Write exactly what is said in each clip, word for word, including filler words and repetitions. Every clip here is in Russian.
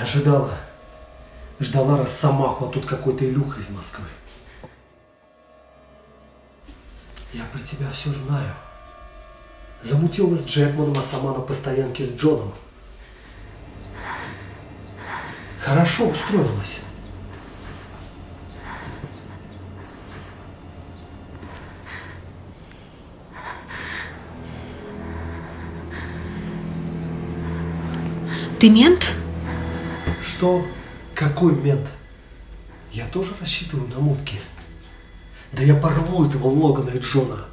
ожидала. Ждала Росомаху, а тут какой-то Илюха из Москвы. Я про тебя все знаю. Замутила с Джекманом, а сама на постоянке с Джоном. Хорошо устроилась. Ты мент? Что? Какой мент? Я тоже рассчитываю на мутки. Да я порву этого Логана и Джона.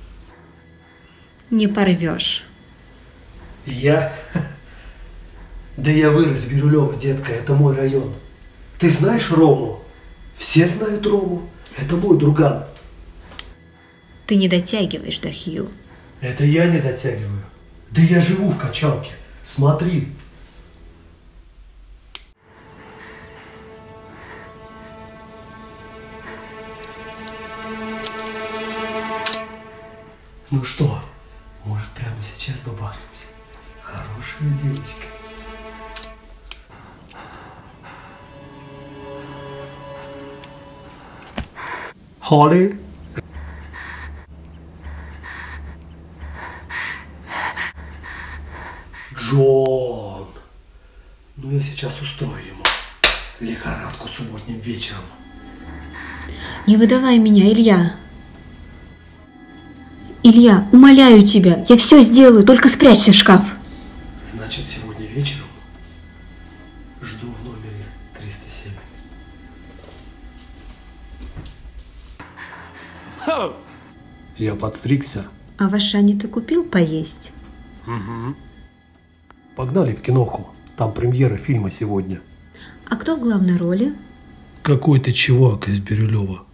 Не порвешь. Я? Да я вырос в Бирюлево, детка, это мой район. Ты знаешь Рому? Все знают Рому. Это мой друган. Ты не дотягиваешь до Хью. Это я не дотягиваю. Да я живу в качалке. Смотри. Ну что, может, прямо сейчас бабахнемся? Хорошая девочка. Холли? Джон! Ну я сейчас устрою ему лихорадку субботним вечером. Не выдавай меня, Илья. Илья, умоляю тебя, я все сделаю, только спрячься в шкаф. Значит, сегодня вечером жду в номере триста семь. Я подстригся. А в Ашане ты купил поесть? Угу. Погнали в киноху. Там премьера фильма сегодня. А кто в главной роли? Какой-то чувак из Бирюлева.